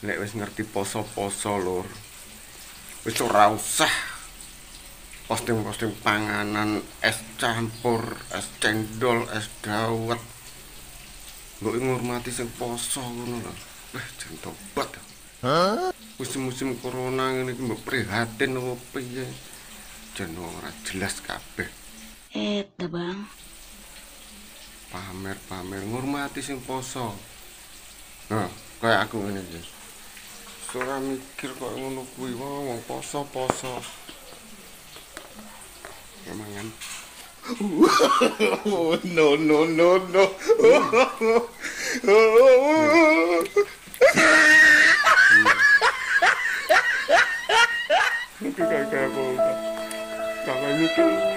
Lek wis ngerti poso-poso lur. Wis ora usah posting-posting panganan, es campur, es cendol, es dawet. Mbok ngurmati sing poso ngono lho. Wah, jan tobat. Musim-musim corona ngene iki mbok prihatin opo piye? Jan ora jelas kabeh. Bang. Pamer-pamer ngurmati sing poso. Nah, kaya aku ngene iki. Ora mikir kok ngono kuwi wong poso-poso. Emangan. Oh, no, no, no, no. Kayak aku. Kakak mikir.